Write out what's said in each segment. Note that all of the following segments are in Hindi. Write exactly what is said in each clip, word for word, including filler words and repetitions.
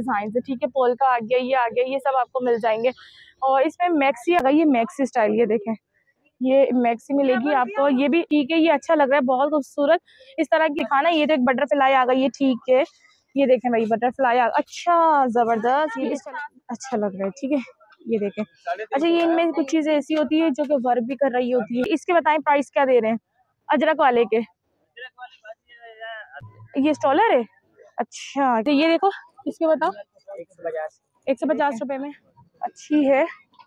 डिज़ाइन है, ठीक है। पोल का आ गया, ये आ गया, ये सब आपको मिल जाएंगे। और इसमें मैक्सी आ गई, ये मैक्सी स्टाइल, ये देखें, ये मैक्सी मिलेगी आपको, ये भी ठीक है, ये अच्छा लग रहा है, बहुत खूबसूरत इस तरह की खाना। ये तो एक बटरफ्लाई आ गई है, ठीक है, ये देखें भाई बटरफ्लाई आ, अच्छा ज़बरदस्त, ये अच्छा लग रहा है, ठीक है, ये देखें। अच्छा, ये इनमें कुछ चीज़ें ऐसी होती है जो कि वर्क भी कर रही होती है। इसके बताएं प्राइस क्या दे रहे हैं अजरक वाले के? ये स्टॉलर है, अच्छा। तो ये देखो, इसके बताओ। एक सौ पचास रुपए में अच्छी है,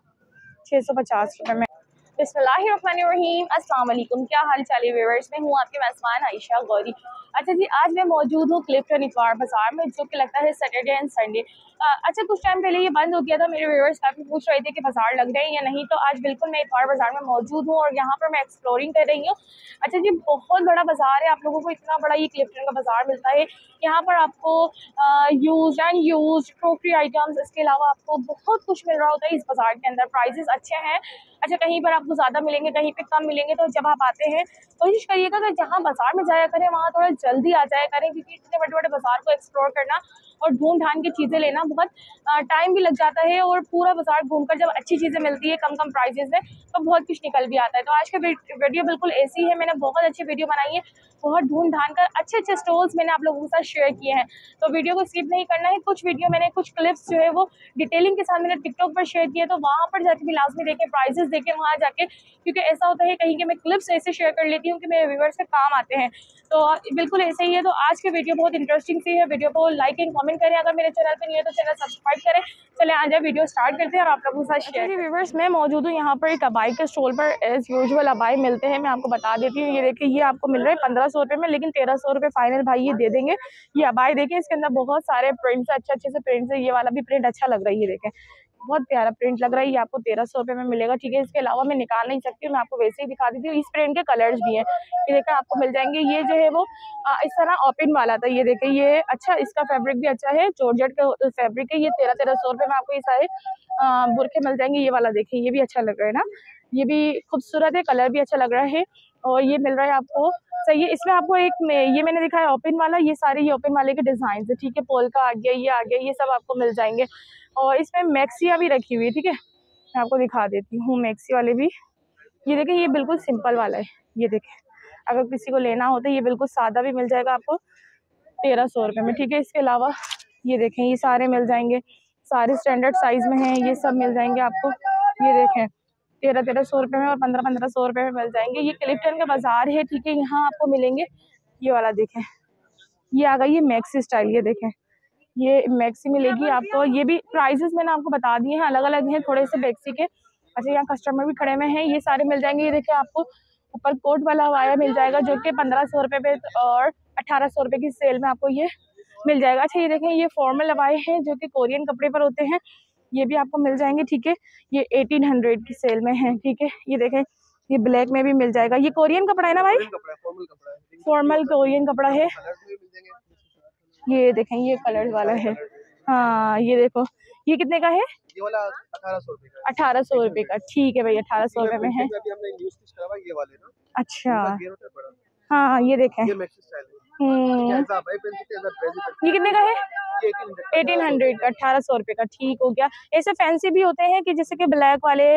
छह सौ पचास रुपए में। बिस्मिल्लाहिर्रहमानिर्रहीम, अस्सलाम वालेकुम, क्या हाल चाल है व्यूअर्स? मैं हूँ आपके मेज़बान आयशा गौरी। अच्छा जी, आज मैं मौजूद हूँ क्लिफ्टन इतवार बाजार में, जो कि लगता है सैटरडे एंड संडे। अच्छा, कुछ टाइम पहले ये बंद हो गया था। मेरे व्यूअर्स काफ़ी पूछ रहे थे कि बाजार लग रहे हैं या नहीं, तो आज बिल्कुल मैं इतवार बाजार में मौजूद हूँ और यहाँ पर मैं एक्सप्लोरिंग कर रही हूँ। अच्छा जी, बहुत बड़ा बाजार है, आप लोगों को इतना बड़ा ये क्लिफ्टन का बाजार मिलता है। यहाँ पर आपको use and use crockery items, इसके अलावा आपको बहुत कुछ मिल रहा होता है इस बाजार के अंदर। प्राइजेस अच्छे हैं। अच्छा, कहीं पर आपको ज़्यादा मिलेंगे, कहीं पे कम मिलेंगे, तो जब आप आते हैं कोशिश करिएगा कि जहाँ बाजार में जाया करें वहाँ थोड़ा जल्दी आ जाया करें, क्योंकि इतने बड़े बड़े बाजार को एक्सप्लोर करना और ढूंढ ढांड की चीज़ें लेना बहुत टाइम भी लग जाता है, और पूरा बाजार घूमकर जब अच्छी चीज़ें मिलती है कम कम प्राइजेस में, तो बहुत कुछ निकल भी आता है। तो आज की वीडियो बिल्कुल ऐसी है, मैंने बहुत अच्छी वीडियो बनाई है, बहुत ढूंढ ढांड कर अच्छे अच्छे स्टॉल्स मैंने आप लोगों के साथ शेयर किए हैं, तो वीडियो को स्किप नहीं करना है। कुछ वीडियो मैंने, कुछ क्लिप्स जो है वो डिटेलिंग के साथ मैंने टिकटॉक पर शेयर किए, तो वहाँ पर जाके भी लाजमी देखें, प्राइजेस देखें वहाँ जाके, क्योंकि ऐसा होता है कहीं के मैं क्लिप्स ऐसे शेयर कर लेती हूँ कि मेरे व्यूअर्स के काम आते हैं, तो बिल्कुल ऐसे ही है। तो आज की वीडियो बहुत इंटरेस्टिंग सी है, वीडियो को लाइक एंड कमेंट करें, अगर मेरे चैनल पर नहीं है तो चैनल सब्सक्राइब करें। चले आ जाए, वीडियो स्टार्ट करते हैं और आप लोगों के साथ शेयर। व्यूअर्स, मैं मौजूद हूँ यहाँ पर एक अबाई के स्टॉल पर। एज यूजुअल अबाई मिलते हैं, मैं आपको बता देती हूँ। ये देखिए, ये आपको मिल रहा है पंद्रह सौ रुपये में, लेकिन तेरह सौ रुपये फाइनल भाई ये दे देंगे। ये अबाई देखें, इसके अंदर बहुत सारे प्रिंट्स, अच्छे अच्छे से प्रिंट्स है। ये वाला भी प्रिंट अच्छा लग रहा है, ये देखें, बहुत प्यारा प्रिंट लग रहा है। ये आपको तेरह सौ रुपये में मिलेगा, ठीक है। इसके अलावा मैं निकाल नहीं सकती हूँ, मैं आपको वैसे ही दिखा देती हूँ। इस प्रिंट के कलर्स भी हैं, ये देखें आपको मिल जाएंगे। ये जो है वो आ, इस तरह ओपन वाला था, ये देखें, ये अच्छा, इसका फैब्रिक भी अच्छा है, जॉर्जेट का फैब्रिक है। ये तेरह तेरह सौ रुपये में आपको ये सारे बुरखे मिल जाएंगे। ये वाला देखें, ये भी अच्छा लग रहा है ना, ये भी खूबसूरत है, कलर भी अच्छा लग रहा है, और ये मिल रहा है आपको सही है। इसमें आपको एक में ये मैंने दिखाया ओपन वाला, ये सारे ये ओपन वाले के डिज़ाइन है, ठीक है। पोल का आ गया, ये आ गया, ये सब आपको मिल जाएंगे। और इसमें मैक्सिया भी रखी हुई है, ठीक है, मैं आपको दिखा देती हूँ मैक्सी वाले भी। ये देखें, ये बिल्कुल सिंपल वाला है, ये देखें, अगर किसी को लेना हो तो ये बिल्कुल सादा भी मिल जाएगा आपको तेरह सौ रुपये में, ठीक है। इसके अलावा ये देखें, ये सारे मिल जाएंगे, सारे स्टैंडर्ड साइज में हैं, ये सब मिल जाएंगे आपको। ये देखें, तेरह तेरह सौ रुपये में और पंद्रह पंद्रह सौ रुपये में मिल जाएंगे। ये क्लिफ्टन का बाजार है, ठीक है, यहाँ आपको मिलेंगे। ये वाला देखें, ये आ गई है मैक्सी स्टाइल, ये देखें, ये मैक्सी मिलेगी आपको। ये भी प्राइजेस मैंने आपको बता दिए हैं, अलग अलग हैं थोड़े से मैक्सी के। अच्छा, यहाँ कस्टमर भी खड़े हुए हैं, ये सारे मिल जाएंगे। ये देखिए, आपको ऊपर कोट वाला वाया मिल जाएगा, जो कि पंद्रह सौ रुपये पे और अठारह सौ रुपये की सेल में आपको ये मिल जाएगा। अच्छा, ये देखें, ये फॉर्मल लवाए हैं जो कि कोरियन कपड़े पर होते हैं, ये भी आपको मिल जाएंगे, ठीक है। ये एटीन हंड्रेड की सेल में है, ठीक है। ये देखें, ये ब्लैक में भी मिल जाएगा। ये कोरियन कपड़ा है ना भाई, फॉर्मल कोरियन कपड़ा है। ये देखें, ये कलर वाला है, हाँ, ये देखो, ये कितने का है? ये वाला अठारह सौ रुपए का। अठारह सौ रुपये का, ठीक है भाई, अठारह सौ रुपये में है। ये वाले ना, अच्छा, हाँ, ये देखें, ये ये कितने का है? एटीन हंड्रेड का, अठारह सौ रुपये का, ठीक हो गया। ऐसे फैंसी भी होते हैं कि जैसे कि ब्लैक वाले,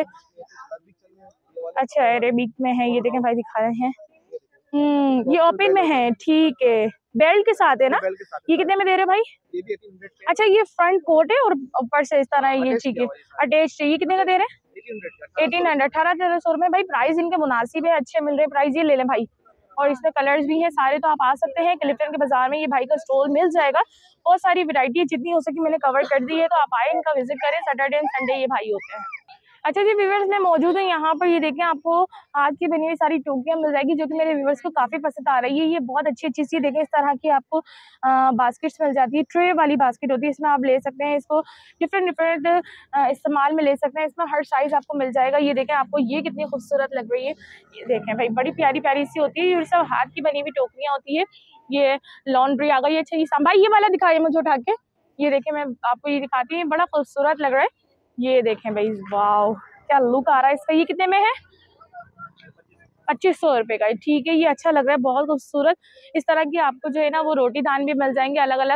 अच्छा अरेबिक में है, ये देखें भाई दिखा रहे हैं। हम्म, ये ओपन में है, ठीक है, बेल्ट के साथ है ना। ये कितने में दे रहे भाई? ये भी अठारह सौ। अच्छा, ये फ्रंट कोट है और ऊपर से इस तरह ये, ठीक है, अटैच है। ये कितने का दे रहे हैं? एटीन हंड्रेड, अठारह तेरह सौ रुपये भाई, प्राइस इनके मुनासिब है, अच्छे मिल रहे हैं प्राइस, ये ले लें भाई। और इसमें कलर्स भी हैं सारे, तो आप आ सकते हैं क्लिफ्टन के बाजार में, ये भाई का स्टॉल मिल जाएगा। बहुत सारी वैरायटी जितनी हो सकी मैंने कवर कर दी है, तो आप आए, इनका विजिट करें, सैटरडे एंड संडे ये भाई होते हैं। अच्छा जी व्यूवर्स, मैं मौजूद हूँ यहाँ पर, ये देखें, आपको हाथ की बनी हुई सारी टोकियाँ मिल जाएगी, जो कि मेरे व्यूवर्स को काफ़ी पसंद आ रही है। ये बहुत अच्छी अच्छी सी देखें, इस तरह की आपको बास्केट्स मिल जाती है, ट्रे वाली बास्केट होती है, इसमें आप ले सकते हैं, इसको डिफरेंट डिफरेंट इस्तेमाल में ले सकते हैं, इसमें हर साइज़ आपको मिल जाएगा। ये देखें, आपको ये कितनी खूबसूरत लग रही है, ये देखें भाई, बड़ी प्यारी प्यारी सी होती है, ये सब हाथ की बनी हुई टोकरियाँ होती है। ये लॉन्ड्री आ गई, अच्छा, ये भाई ये वाला दिखाइए मुझे उठा के, ये देखें, मैं आपको ये दिखाती हूँ, बड़ा खूबसूरत लग रहा है, ये देखें भाई, वाओ क्या लुक आ रहा है इसका। ये कितने में है? पच्चीस सौ रुपये का, ठीक है, ये अच्छा लग रहा है, बहुत खूबसूरत। इस तरह की आपको जो है ना वो रोटी दान भी मिल जाएंगे अलग अलग,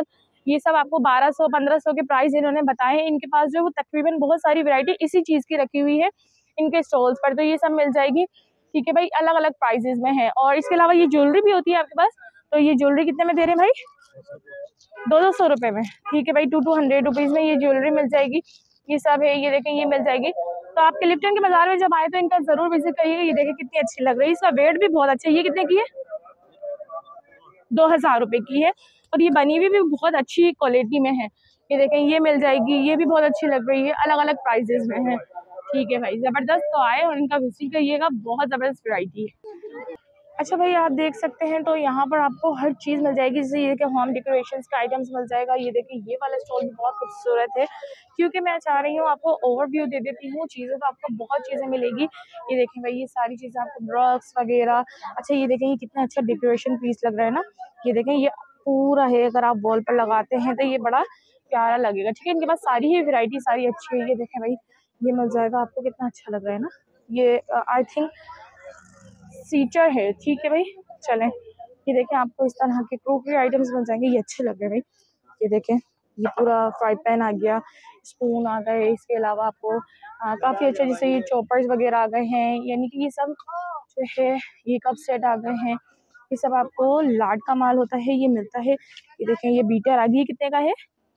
ये सब आपको बारह सौ पंद्रह सौ के प्राइस इन्होंने बताए हैं। इनके पास जो है वो तकरीबन बहुत सारी वैरायटी इसी चीज़ की रखी हुई है इनके स्टॉल्स पर, तो ये सब मिल जाएगी। ठीक है भाई, अलग अलग प्राइजेज में है। और इसके अलावा ये ज्वेलरी भी होती है आपके पास, तो ये ज्वेलरी कितने में दे रहे हैं भाई? दो दो सौ रुपये में। ठीक है भाई, टू टू हंड्रेड रुपीज़ में ये ज्वेलरी मिल जाएगी। ये सब है, ये देखें ये मिल जाएगी। तो आपके लिप्टन के बाजार में जब आए तो इनका जरूर विजिट करिएगा। ये देखें कितनी अच्छी लग रही है, इसका वेट भी बहुत अच्छा है। ये कितने की है? दो हजार रुपये की है। और ये बनी हुई भी बहुत अच्छी क्वालिटी में है। ये देखें ये मिल जाएगी, ये भी बहुत अच्छी लग रही है, अलग अलग प्राइजेस में है। ठीक है भाई, जबरदस्त। तो आए और इनका विजिट करिएगा, बहुत जबरदस्त वैरायटी है। अच्छा भाई, आप देख सकते हैं तो यहाँ पर आपको हर चीज़ मिल जाएगी। जैसे ये कि होम डेकोरेशन का आइटम्स मिल जाएगा। ये देखिए ये वाला स्टॉल भी बहुत खूबसूरत है, क्योंकि मैं चाह रही हूँ आपको ओवरव्यू दे देती हूँ चीज़ों, तो आपको बहुत चीज़ें मिलेगी। ये देखें भाई, ये सारी चीज़ें आपको ड्रग्स वगैरह। अच्छा ये देखें, ये कितना अच्छा डेकोरेशन पीस लग रहा है ना। ये देखें ये पूरा है, अगर आप वॉल पर लगाते हैं तो ये बड़ा प्यारा लगेगा। ठीक है, इनके पास सारी ही वेराइटी सारी अच्छी है। ये देखें भाई, ये मिल जाएगा आपको, कितना अच्छा लग रहा है ना। ये आई थिंक सीटर है। ठीक है भाई, चलें। ये देखें आपको इस तरह के क्रोकरी आइटम्स मिल जाएंगे, ये अच्छे लग रहे हैं भाई। ये देखें, ये पूरा फ्राई पैन आ गया, स्पून आ गए। इसके अलावा आपको काफ़ी अच्छा, जैसे ये चॉपर्स वगैरह आ गए हैं, यानी कि ये सब जो है ये कप सेट आ गए हैं। ये सब आपको लाड का माल होता है, ये मिलता है। ये देखें ये बीटर आ गई, ये कितने का है?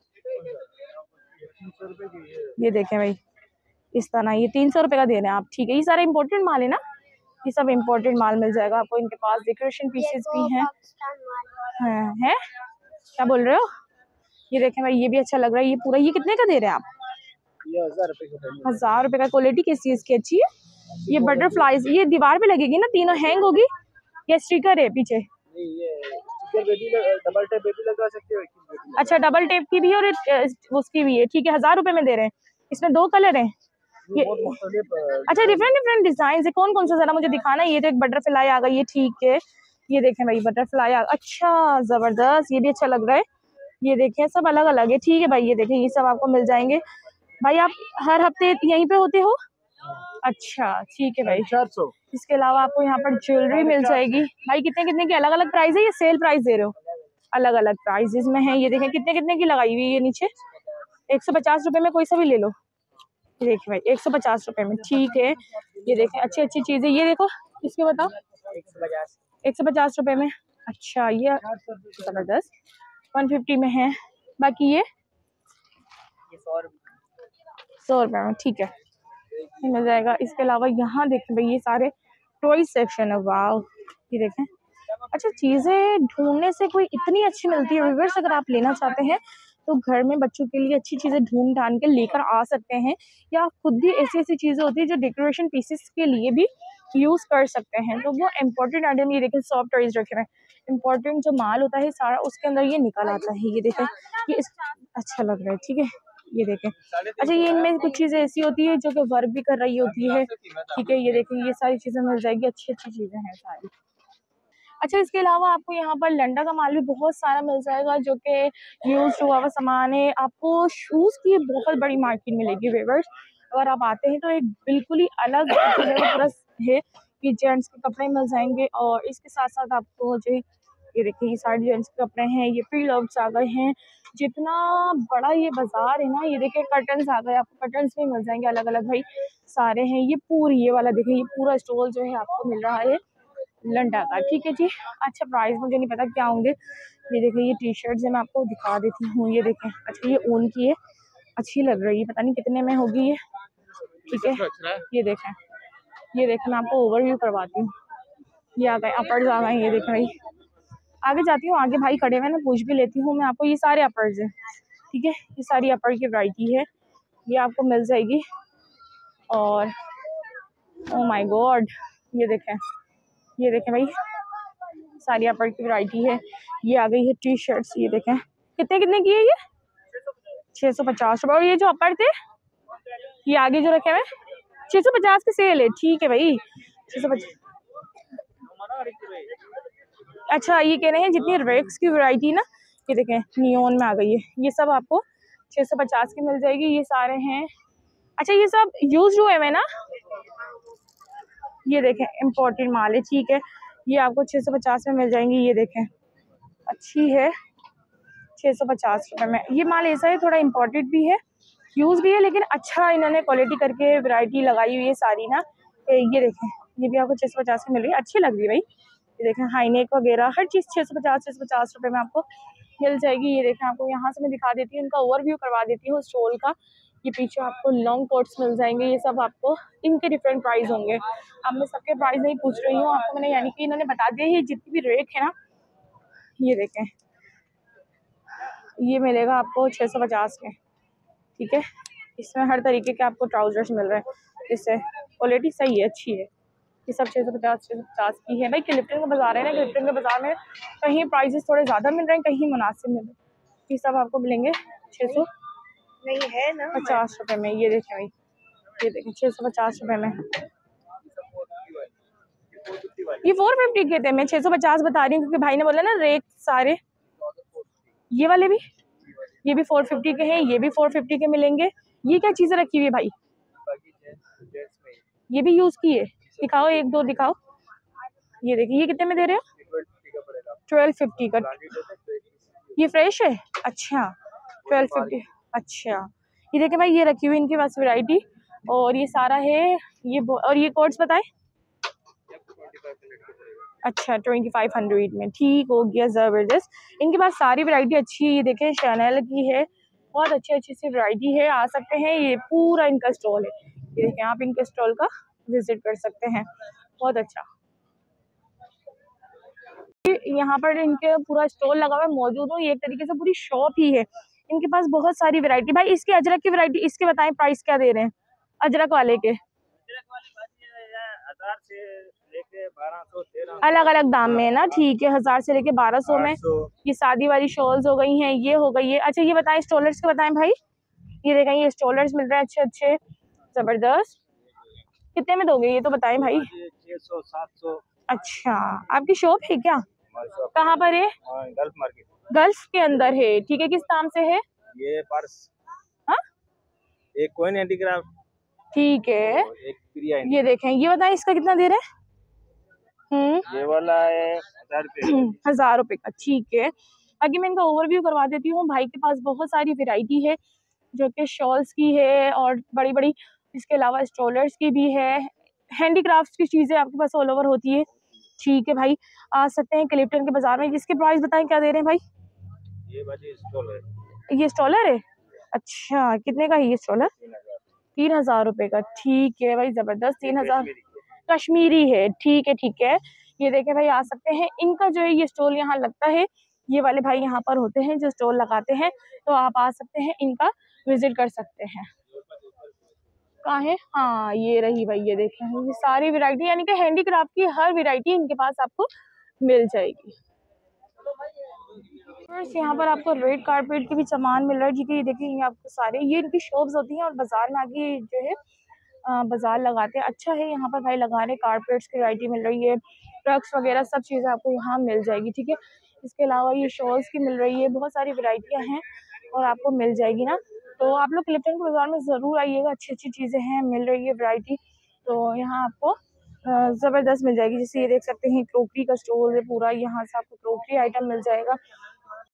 ये देखें भाई, इस तरह ये तीन सौ रुपये का दे रहे हैं आप। ठीक है, ये सारा इम्पोर्टेंट माल है ना, ये सब इम्पोर्टेंट माल मिल जाएगा आपको। इनके पास डेकोरेशन पीसेस भी हैं। हाँ है, क्या बोल रहे हो? ये देखें भाई, ये भी अच्छा लग रहा है। ये पूरा ये कितने का दे रहे हैं आप? ये हजार रुपए का। हजार रुपए का। क्वालिटी किस चीज़ की अच्छी है? ये बटरफ्लाईज, ये दीवार पे लगेगी ना, तीनों हैंग होगी या स्टिकर है पीछे? नहीं, ये स्टिकर पे भी डबल टेप पे भी लगा सकते हो। अच्छा, डबल टेप की भी और उसकी भी है। ठीक है, हजार रुपए में दे रहे हैं। इसमें दो कलर हैं ये। अच्छा, डिफरेंट डिफरेंट डिजाइन है। कौन कौन सा जरा मुझे दिखाना। ये तो एक बटरफ्लाई आ गई है। ठीक है, ये देखें भाई बटरफ्लाई आ, अच्छा जबरदस्त, ये भी अच्छा लग रहा है। ये देखें सब अलग अलग है। ठीक है भाई, ये देखें ये सब आपको मिल जाएंगे। भाई आप हर हफ्ते यहीं पे होते हो? अच्छा ठीक है भाई। चार सौ। इसके अलावा आपको यहाँ पर ज्वेलरी मिल जाएगी। भाई कितने कितने की अलग अलग प्राइस है? ये सेल प्राइस दे रहे हो? अलग अलग प्राइजेस में है। ये देखें कितने कितने की लगाई हुई है ये नीचे। एक सौ पचास रुपये में कोई सा भी ले लो। देखिए भाई एक सौ पचास रुपये में। ठीक है, ये देखें अच्छी अच्छी चीज़ें। ये देखो इसके बताओ, एक सौ पचास रुपये में। अच्छा ये जबरदस्त, वन फिफ्टी में है। बाकी ये सौ रुपये में। ठीक है, ये मिल जाएगा। इसके अलावा यहाँ देखें भाई ये सारे टॉय सेक्शन है। वाह, ये देखें। अच्छा, चीज़ें ढूंढने से कोई इतनी अच्छी मिलती है व्यूअर्स। अगर आप लेना चाहते हैं तो घर में बच्चों के लिए अच्छी चीज़ें ढूंढ ढांड के लेकर आ सकते हैं, या खुद भी ऐसी ऐसी चीज़ें होती है जो डेकोरेशन पीसेस के लिए भी यूज़ कर सकते हैं। तो वो इम्पोर्टेंट आइटम, ये देखें सॉफ्ट टॉयज रखे हुए हैं। इम्पोर्टेंट जो माल होता है सारा उसके अंदर ये निकल आता है। ये देखें, ये इस अच्छा लग रहा है। ठीक है, ये देखें। अच्छा, ये इनमें कुछ चीज़ें ऐसी होती है जो कि वर्क भी कर रही होती है। ठीक है, ये देखें ये सारी चीज़ें मिल जाएगी, अच्छी अच्छी चीज़ें हैं सारी। अच्छा, इसके अलावा आपको यहाँ पर लंडा का माल भी बहुत सारा मिल जाएगा, जो कि यूज हुआ हुआ सामान है। आपको शूज़ की बहुत बड़ी मार्केट मिलेगी व्यूअर्स। अगर आप आते हैं तो एक बिल्कुल ही अलग पूरा है। ये जेंट्स के कपड़े मिल जाएंगे, और इसके साथ साथ आपको जो ये देखिए ये सारे जेंट्स के कपड़े हैं। ये फ्री लव्स आ गए हैं। जितना बड़ा ये बाजार है ना, ये देखिए कर्टन्स आ गए, आपको कर्टन्स भी मिल जाएंगे अलग अलग भाई सारे हैं। ये पूरी ये वाला देखिए, ये पूरा स्टॉल जो है आपको मिल रहा है लंडा का। ठीक है जी। अच्छा, प्राइस मुझे नहीं पता क्या होंगे। ये देखिए ये टी शर्ट्स है, मैं आपको दिखा देती हूँ। ये देखें, अच्छा ये ऊन की है, अच्छी लग रही है, पता नहीं कितने में होगी ये। ठीक है, ये देखें ये देखें मैं आपको ओवरव्यू करवाती हूँ। ये आ गए अपर्स आ गए। ये देखें भाई, आगे जाती हूँ, आगे भाई खड़े हुए ना, पूछ भी लेती हूँ मैं आपको। ये सारे अपर्स हैं। ठीक है, ये सारी अपर की वैरायटी है, ये आपको मिल जाएगी। और ओ माय गॉड, ये देखें ये देखें भाई सारी अपर की वैरायटी है। ये आ गई है टी शर्ट्स। ये देखें कितने कितने की है ये? छः सौ पचास रुपये। और ये जो अपर थे ये आगे जो रखे हुए छः सौ पचास की सेल है। ठीक है भाई, छः सौ पचास। अच्छा, ये कह रहे हैं जितनी रेक्स की वैरायटी ना, ये देखें नियॉन में आ गई है, ये सब आपको छः सौ पचास की मिल जाएगी। ये सारे हैं। अच्छा, ये सब यूज हुए हैं ना, ये देखें इम्पोर्टेड माल है। ठीक है, ये आपको छः सौ पचास में मिल जाएंगी। ये देखें अच्छी है, छः सौ पचास रुपये में। ये माल ऐसा है थोड़ा इम्पोर्टेड भी है, यूज़ भी है, लेकिन अच्छा इन्होंने क्वालिटी करके वैरायटी लगाई हुई है सारी ना। ये देखें, ये भी आपको छः सौ पचास की मिल रही है, अच्छी लग रही है भाई। ये देखें हाईनेक वगैरह हर चीज़ छः सौ पचास छः सौ पचास रुपये में आपको मिल जाएगी। ये देखें, आपको यहाँ से मैं दिखा देती हूँ, इनका ओवरव्यू करवा देती हूँ स्टॉल का। ये पीछे आपको लॉन्ग कोट्स मिल जाएंगे, ये सब आपको इनके डिफरेंट प्राइस होंगे। अब मैं सबके प्राइस नहीं पूछ रही हूँ आपको, मैंने यानी कि इन्होंने बता दिया ये जितनी भी रेट है ना। ये देखें, ये मिलेगा आपको छः सौ पचास में, ठीक है। इसमें हर तरीके के आपको ट्राउजर्स मिल रहे हैं, इससे क्वालिटी सही है, अच्छी है। ये सब छः सौ पचास छः सौ पचास की है भाई। क्लिफ्टन का बाजार है ना, क्लिफ्टन के बाजार में कहीं प्राइसेस थोड़े ज़्यादा मिल रहे हैं, कहीं मुनासिब मिल रहे हैं। ये सब आपको मिलेंगे छः सौ नहीं है ना पचास रुपये में। ये देखें भाई, ये देखें छः सौ पचास रुपये में। ये फोर फिफ्टी के थे, मैं छः सौ पचास बता रही हूँ क्योंकि भाई ने बोला ना रेट सारे। ये वाले भी, ये भी फोर फिफ्टी के हैं, ये भी फोर फिफ्टी के मिलेंगे। ये क्या चीज़ें रखी हुई है भाई, ये भी यूज़ की है, दिखाओ एक दो दिखाओ। ये देखिए, ये कितने में दे रहे हो? ट्वेल्व फिफ्टी का। ये फ्रेश है, अच्छा ट्वेल्व फिफ्टी, अच्छा। ये देखें भाई, ये रखी हुई इनके पास वैरायटी, और ये सारा है ये। और ये कोड्स बताएं। अच्छा ट्वेंटी फाइव हंड्रेड में, ठीक हो गया, ज़बरदस्त। इनके पास सारी वैरायटी अच्छी है। ये देखें शैनल की है, बहुत अच्छी अच्छी सी वैरायटी है, आ सकते हैं। ये पूरा इनका स्टॉल है, ये देखें, आप इनके स्टॉल का विजिट कर सकते हैं, बहुत अच्छा। यहाँ पर इनके पूरा स्टॉल लगा हुआ है, मौजूद हो, ये एक तरीके से पूरी शॉप ही है। इनके पास बहुत सारी वैरायटी। भाई इसके अजरक की वैरायटी, इसके बताएं प्राइस क्या दे रहे हैं अजरक वाले के? हजार से लेके बारह सौ अलग अलग दाम में ना, ठीक है, हजार से लेके बारह सौ में। ये शादी वाली शॉल्स हो गई हैं, ये हो गई है। अच्छा ये बताएं स्टॉलर्स के बताएं भाई। ये देखें, ये स्टॉलर्स मिल रहे हैं अच्छे अच्छे, जबरदस्त। कितने में दोगे ये तो बताएं भाई। छह सौ सात सौ। अच्छा, आपकी शॉप है क्या, कहाँ पर है? गल्फ मार्केट, गल्फ के अंदर है, ठीक है। किस नाम से है ये पर्स? हाँ, एक कॉइन हैंडीक्राफ्ट, ठीक है। एक प्रिया। ये देखें, ये बताएं इसका कितना दे रहे हैं? हम्म, ये वाला है हजार रुपये, हजार रुपये का, ठीक है। बाकी मैं इनका ओवरव्यू करवा देती हूँ। भाई के पास बहुत सारी वैरायटी है, जो कि शॉल्स की है और बड़ी बड़ी, इसके अलावा स्टॉलर्स की भी है, हैंडीक्राफ्ट की चीज़ें आपके पास ऑल ओवर होती है, ठीक है भाई। आ सकते हैं क्लिफ्टन के बाजार में। इसके प्राइस बताएं क्या दे रहे हैं भाई? ये बाजी स्टॉल है, ये स्टॉलर है, अच्छा कितने का है ये स्टॉलर? तीन हजार रुपये का, ठीक है भाई, ज़बरदस्त। तीन हजार कश्मीरी है, ठीक है ठीक है। ये देखें भाई, आ सकते हैं। इनका जो है ये स्टॉल यहाँ लगता है, ये वाले भाई यहाँ पर होते हैं जो स्टॉल लगाते हैं, तो आप आ सकते हैं, इनका विजिट कर सकते हैं। कहाँ है? हाँ ये रही भाई, ये देखें, ये सारी वैरायटी, यानी कि हैंडीक्राफ्ट की हर वैरायटी इनके पास आपको मिल जाएगी। यहाँ पर आपको रेड कारपेट के भी सामान मिल रहा है, ठीक है। ये देखिए, ये आपको सारे, ये इनकी शॉप्स होती हैं और बाजार में आके जो है बाजार लगाते हैं। अच्छा है, यहाँ पर भाई लगा रहे, कारपेट्स की वैरायटी मिल रही है, ट्रक्स वगैरह सब चीज़ें आपको यहाँ मिल जाएगी, ठीक है। इसके अलावा ये शॉल्स की मिल रही है, बहुत सारी वैरायटियाँ हैं और आपको मिल जाएगी ना। तो आप लोग क्लिफ्टन के बाजार में ज़रूर आइएगा, अच्छी अच्छी चीज़ें हैं, मिल रही है वैरायटी, तो यहाँ आपको ज़बरदस्त मिल जाएगी। जैसे ये देख सकते हैं, क्रोकरी का स्टोर है पूरा, यहाँ से आपको क्रोकरी आइटम मिल जाएगा।